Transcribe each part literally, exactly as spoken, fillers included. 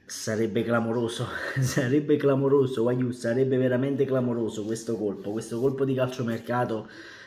Sarebbe clamoroso, sarebbe clamoroso, Waiu, sarebbe veramente clamoroso questo colpo, questo colpo di calciomercato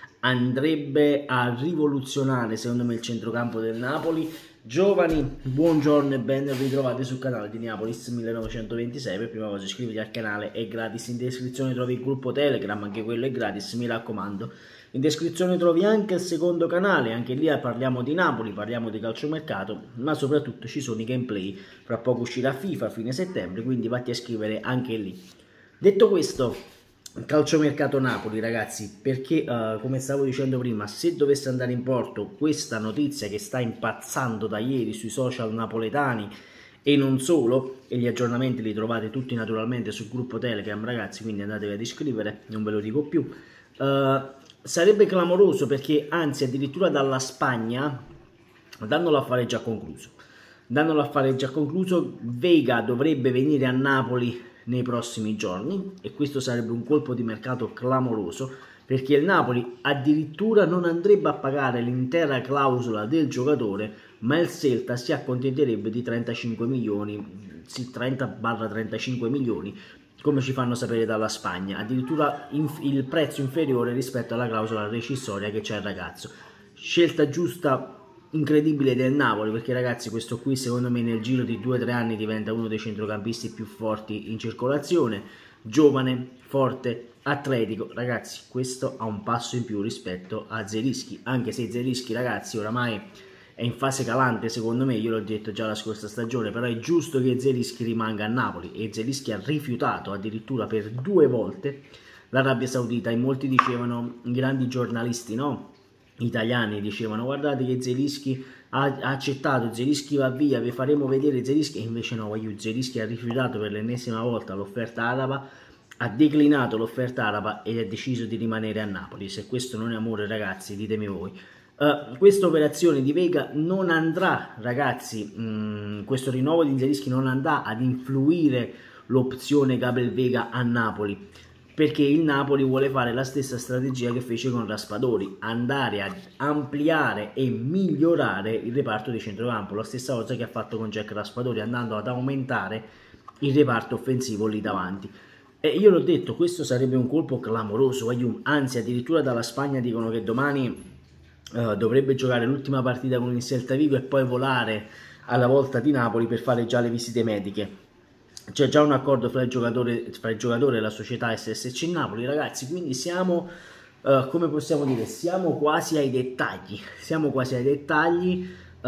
andrebbe a rivoluzionare secondo me il centrocampo del Napoli. Giovani, buongiorno e ben ritrovati sul canale di Neapolis millenovecentoventisei. Per prima cosa iscriviti al canale, è gratis, in descrizione trovi il gruppo Telegram, anche quello è gratis, mi raccomando. In descrizione trovi anche il secondo canale, anche lì parliamo di Napoli, parliamo di calciomercato, ma soprattutto ci sono i gameplay, fra poco uscirà FIFA a fine settembre, quindi vatti a iscrivere anche lì. Detto questo, calciomercato Napoli ragazzi, perché uh, come stavo dicendo prima, se dovesse andare in porto questa notizia che sta impazzando da ieri sui social napoletani e non solo, e gli aggiornamenti li trovate tutti naturalmente sul gruppo Telegram ragazzi, quindi andatevi ad iscrivere, non ve lo dico più. Uh, sarebbe clamoroso perché anzi addirittura dalla Spagna danno l'affare già concluso, danno l'affare già concluso, Vega dovrebbe venire a Napoli nei prossimi giorni e questo sarebbe un colpo di mercato clamoroso, perché il Napoli addirittura non andrebbe a pagare l'intera clausola del giocatore, ma il Celta si accontenterebbe di trentacinque milioni, sì, trenta trentacinque milioni, come ci fanno sapere dalla Spagna, addirittura il prezzo inferiore rispetto alla clausola rescissoria che c'è il ragazzo. Scelta giusta, incredibile del Napoli, perché ragazzi questo qui secondo me nel giro di due tre anni diventa uno dei centrocampisti più forti in circolazione, giovane, forte, atletico. Ragazzi, questo ha un passo in più rispetto a Zelinski, anche se Zelinski ragazzi oramai è in fase calante secondo me, io l'ho detto già la scorsa stagione, però è giusto che Zelinski rimanga a Napoli e Zelinski ha rifiutato addirittura per due volte l'Arabia Saudita e molti dicevano, i grandi giornalisti no? italiani dicevano guardate che Zelinski ha, ha accettato, Zelinski va via, vi faremo vedere Zelinski, e invece no, Zelinski ha rifiutato per l'ennesima volta l'offerta araba, ha declinato l'offerta araba e ha deciso di rimanere a Napoli. Se questo non è amore ragazzi ditemi voi. Uh, questa operazione di Vega non andrà ragazzi, mh, questo rinnovo di Zelinski non andrà ad influire l'opzione Gabriel Vega a Napoli, perché il Napoli vuole fare la stessa strategia che fece con Raspadori, andare ad ampliare e migliorare il reparto di centrocampo, la stessa cosa che ha fatto con Jack Raspadori, andando ad aumentare il reparto offensivo lì davanti. E io l'ho detto, questo sarebbe un colpo clamoroso, anzi addirittura dalla Spagna dicono che domani uh, dovrebbe giocare l'ultima partita con il Celta Vigo e poi volare alla volta di Napoli per fare già le visite mediche. C'è già un accordo fra il giocatore, fra il giocatore e la società S S C Napoli ragazzi, quindi siamo, uh, come possiamo dire, siamo quasi ai dettagli, siamo quasi ai dettagli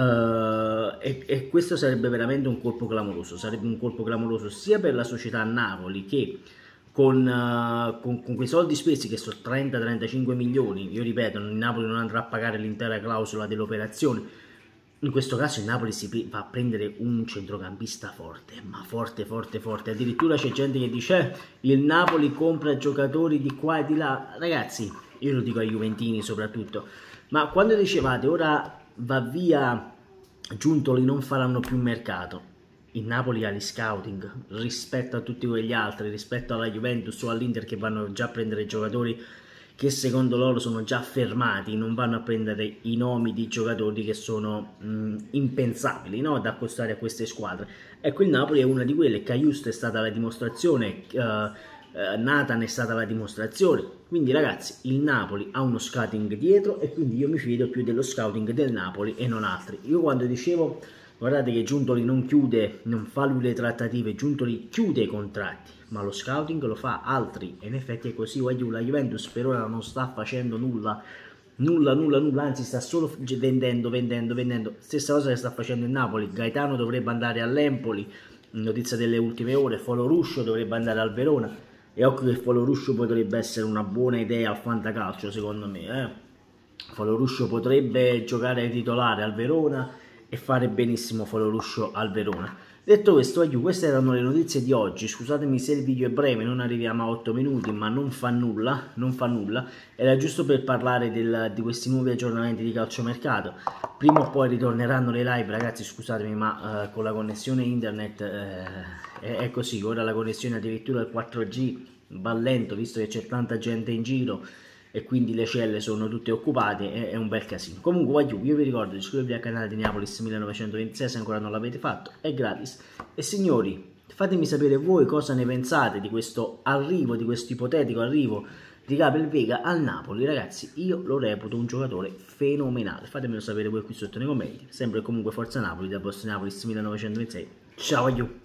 uh, e, e questo sarebbe veramente un colpo clamoroso, sarebbe un colpo clamoroso sia per la società Napoli che con, uh, con, con quei soldi spesi che sono trenta trentacinque milioni, io ripeto, il Napoli non andrà a pagare l'intera clausola dell'operazione. In questo caso il Napoli si va a prendere un centrocampista forte, ma forte, forte, forte. Addirittura c'è gente che dice eh, il Napoli compra giocatori di qua e di là. Ragazzi, io lo dico ai juventini soprattutto, ma quando dicevate ora va via Giuntoli, non faranno più mercato, il Napoli ha gli scouting rispetto a tutti quegli altri, rispetto alla Juventus o all'Inter che vanno già a prendere giocatori che secondo loro sono già fermati, non vanno a prendere i nomi di giocatori che sono mh, impensabili no? da accostare a queste squadre. Ecco, il Napoli è una di quelle, Caiust è stata la dimostrazione, uh, uh, Nathan è stata la dimostrazione, quindi ragazzi il Napoli ha uno scouting dietro e quindi io mi fido più dello scouting del Napoli e non altri. Io quando dicevo guardate che Giuntoli non chiude, non fa lui le trattative, Giuntoli chiude i contratti, ma lo scouting lo fa altri, e in effetti è così. La Juventus per ora non sta facendo nulla, nulla, nulla, nulla, anzi sta solo vendendo, vendendo, vendendo. Stessa cosa che sta facendo il Napoli, Gaetano dovrebbe andare all'Empoli, notizia delle ultime ore, Foloruscio dovrebbe andare al Verona, e occhio che Foloruscio potrebbe essere una buona idea al fantacalcio secondo me, eh? Foloruscio potrebbe giocare titolare al Verona e fare benissimo Foloruscio al Verona. Detto questo, aiuto, queste erano le notizie di oggi. Scusatemi se il video è breve, non arriviamo a otto minuti, ma non fa nulla, non fa nulla. Era giusto per parlare del, di questi nuovi aggiornamenti di calciomercato. Prima o poi ritorneranno le live, ragazzi, scusatemi, ma uh, con la connessione internet uh, è, è così. Ora la connessione addirittura il quattro G va lento, visto che c'è tanta gente in giro. e quindi le celle sono tutte occupate, è, è un bel casino. Comunque voglio, io vi ricordo di iscrivervi al canale di Neapolis millenovecentoventisei se ancora non l'avete fatto, è gratis. E signori, fatemi sapere voi cosa ne pensate di questo arrivo, di questo ipotetico arrivo di Gabriel Vega al Napoli. Ragazzi, io lo reputo un giocatore fenomenale, fatemelo sapere voi qui sotto nei commenti. Sempre comunque forza Napoli, da vostro Neapolis millenovecentoventisei. Ciao, voglio.